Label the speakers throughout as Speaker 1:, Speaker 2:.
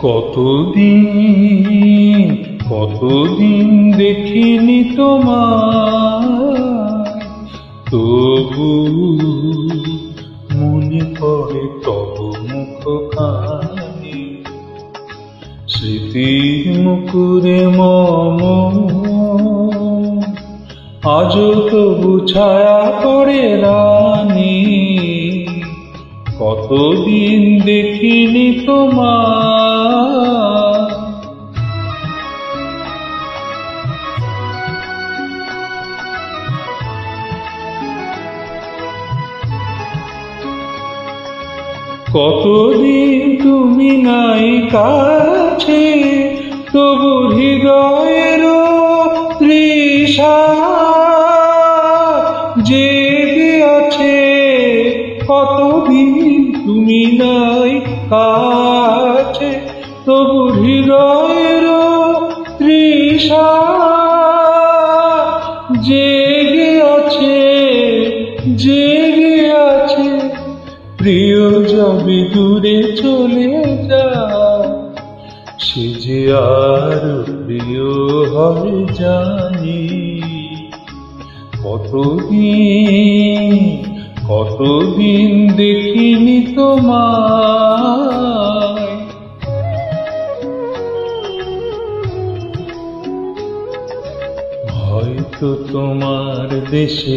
Speaker 1: কতদিন দেখিনি তোমায়, তবু মনে পড়ে তব মুখখানি। স্মৃতির মুকুরে মম আজও তবু ছায়া পড়ে রানী। কতদিন দেখিনি তোমায়। কতদিন তুমি নাই কাছে, তবু হৃদয়ের তৃষা জেগে আছে। কতদিন তুমি নাই কাছে, তবু হৃদয়ের তৃষা জেগে আছে, জেগে আছে। প্রিয় যাবে দূরে চলে যায়, সে যে আর প্রিয় হবে জানি। কতদিন দেখিনি তোমায়। হয়তো তোমার দেশে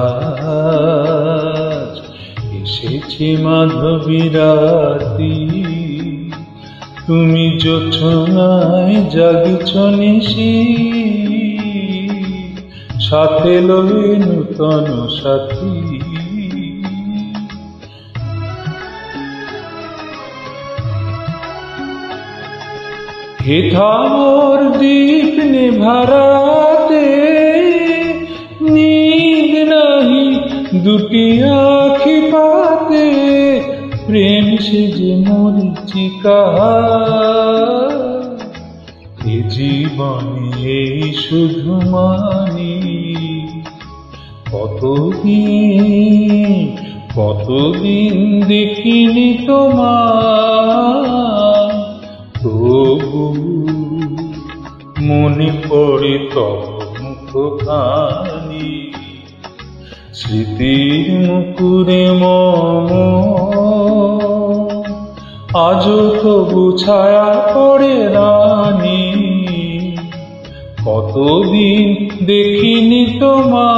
Speaker 1: আজ এসেছি মাধবী রাতি। তুমি জোছনায় জাগছ নিশি, সাথে লয়ে নূতন সাথী। হেথা মোর দীপ নেভারাতে, নীদ নাহি দুটি আখি পাতে। প্রেম সেজে মরিচিকা, এ জীবনে এই শুধু মানি। কতদিন দেখিনি তোমায়, তবু মনে পড়ে তব মুখখানি। স্মৃতির মুকুরে মম আজও তবু ছায়া পড়ে রানী। কতদিন দেখিনি তোমায়।